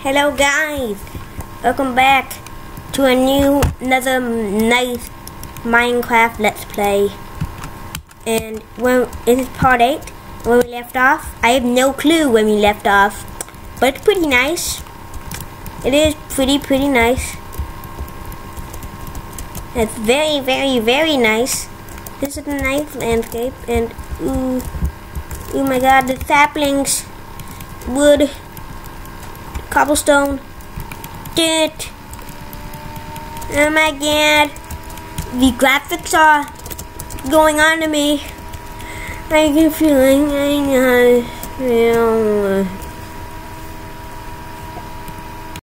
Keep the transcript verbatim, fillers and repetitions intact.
Hello guys, welcome back to a new, another nice Minecraft Let's Play. And when this is part eight, where we left off. I have no clue when we left off, but it's pretty nice. It is pretty, pretty nice. It's very, very, very nice. This is a nice landscape, and ooh, oh my God, the saplings, wood, cobblestone, dirt. Oh my God, the graphics are going on to me. I get a feeling I know how to feel.